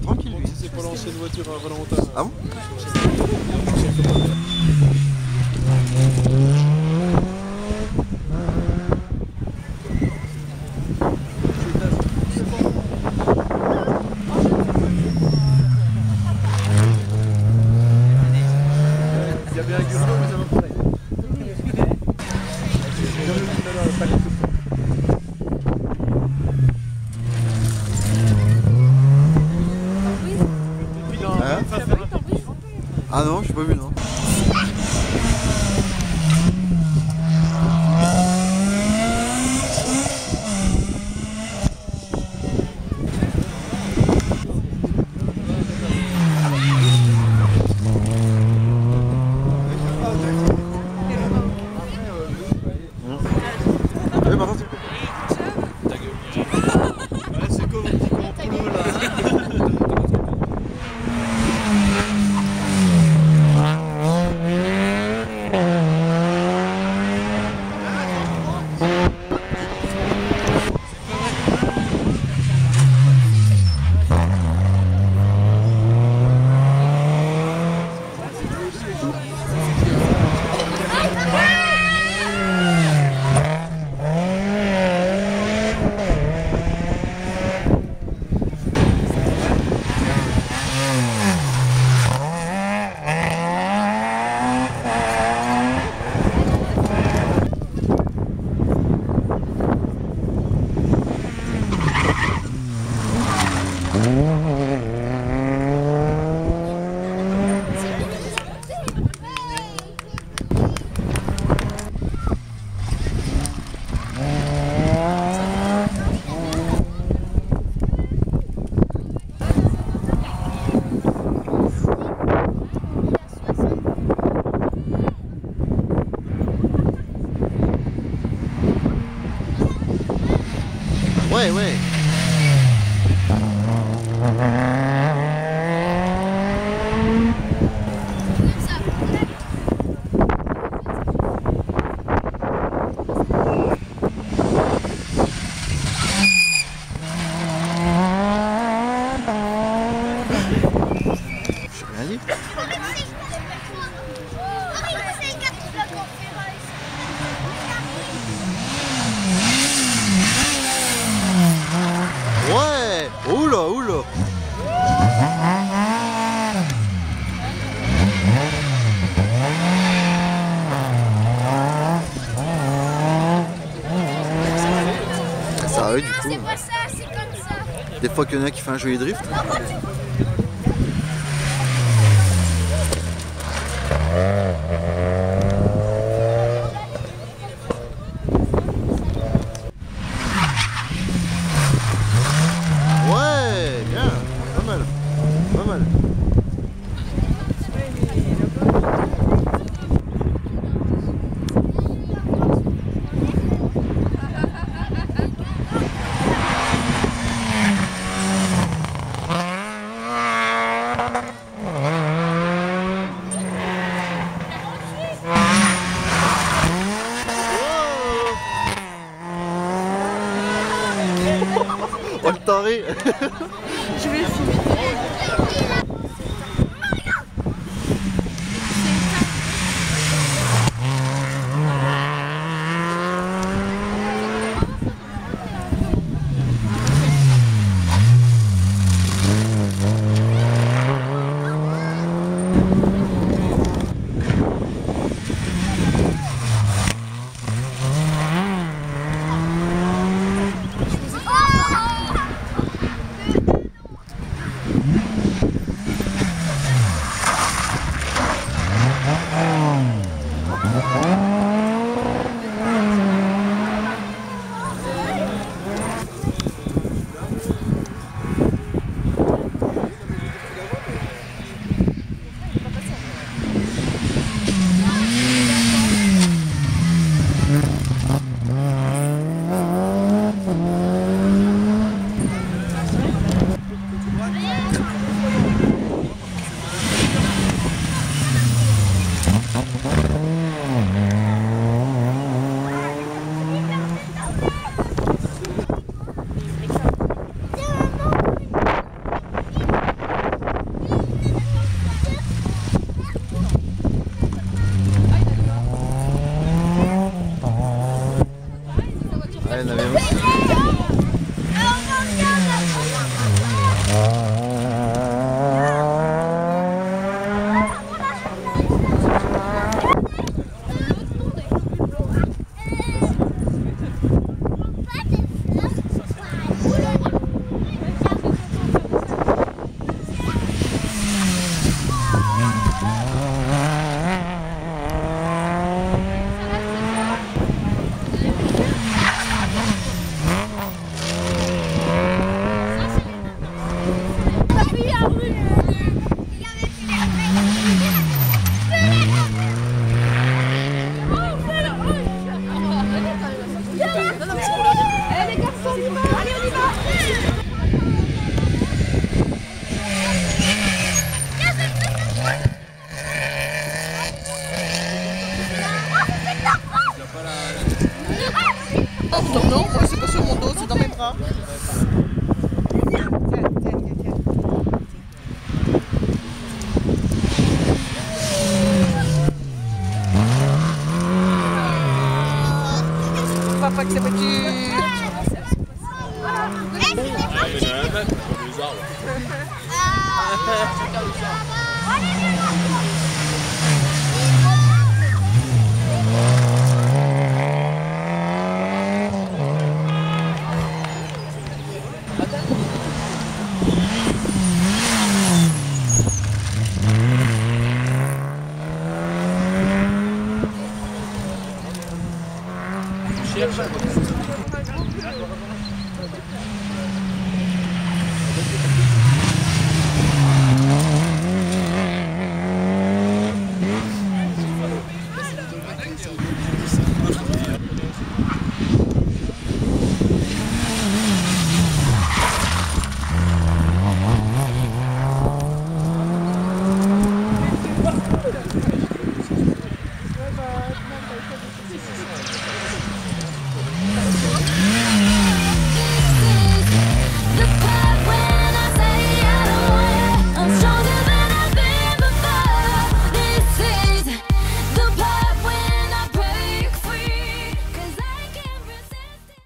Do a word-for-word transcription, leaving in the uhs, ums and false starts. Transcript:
tranquille lui. C'est pas lancer une voiture à Valentin. Ah bon? Il y avait un gurgon, mais ça va pareil. Ah non, j'ai pas vu non. Oui, par contre, Ta gueule. Ouais, c'est quoi vos petits complots là? ouais, ouais. J'ai rien dit. Ouais. Oula, oula. Ça arrive du coup. C'est pas ça, c'est comme ça. Des fois qu'il y en a qui fait un joli drift. Ouais, bien, pas mal, pas mal. Oh le taré. Je vais filmer. Ah, il y en avait aussi. Allez les garçons, on y va. Allez, on y va. Oh non, non, moi c'est pas sur mon dos, c'est dans mes bras. Papa que c'est petit. Cherche.